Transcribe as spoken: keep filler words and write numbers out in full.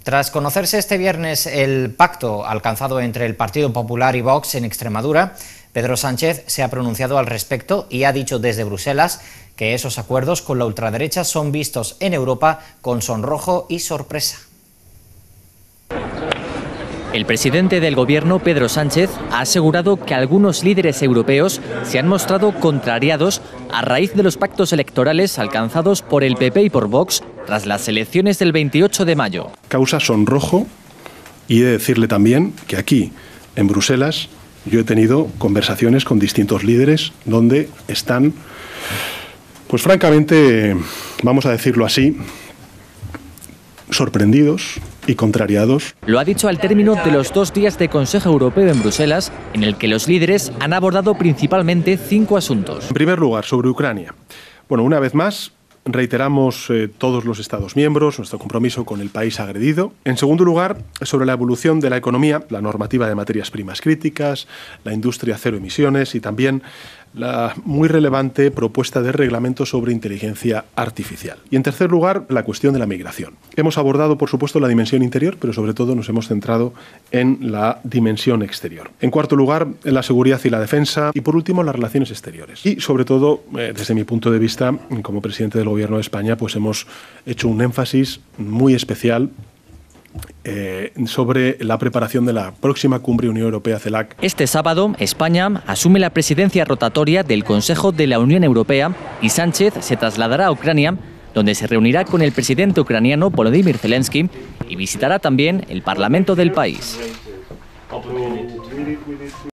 Tras conocerse este viernes el pacto alcanzado entre el Partido Popular y Vox en Extremadura, Pedro Sánchez se ha pronunciado al respecto y ha dicho desde Bruselas que esos acuerdos con la ultraderecha son vistos en Europa con sonrojo y sorpresa. El presidente del Gobierno, Pedro Sánchez, ha asegurado que algunos líderes europeos se han mostrado contrariados a raíz de los pactos electorales alcanzados por el P P y por Vox tras las elecciones del veintiocho de mayo. Causa sonrojo, y he de decirle también que aquí, en Bruselas, yo he tenido conversaciones con distintos líderes donde están, pues francamente, vamos a decirlo así, sorprendidos y contrariados. Lo ha dicho al término de los dos días de Consejo Europeo en Bruselas, en el que los líderes han abordado principalmente cinco asuntos. En primer lugar, sobre Ucrania. Bueno, una vez más, reiteramos eh, todos los Estados miembros nuestro compromiso con el país agredido. En segundo lugar, sobre la evolución de la economía, la normativa de materias primas críticas, la industria cero emisiones y también la muy relevante propuesta de reglamento sobre inteligencia artificial. Y en tercer lugar, la cuestión de la migración. Hemos abordado, por supuesto, la dimensión interior, pero sobre todo nos hemos centrado en la dimensión exterior. En cuarto lugar, en la seguridad y la defensa. Y por último, las relaciones exteriores. Y sobre todo, eh, desde mi punto de vista, como presidente del Gobierno de España, pues hemos hecho un énfasis muy especial Eh, sobre la preparación de la próxima cumbre Unión Europea-CELAC. Este sábado, España asume la presidencia rotatoria del Consejo de la Unión Europea y Sánchez se trasladará a Ucrania, donde se reunirá con el presidente ucraniano Volodymyr Zelensky y visitará también el Parlamento del país.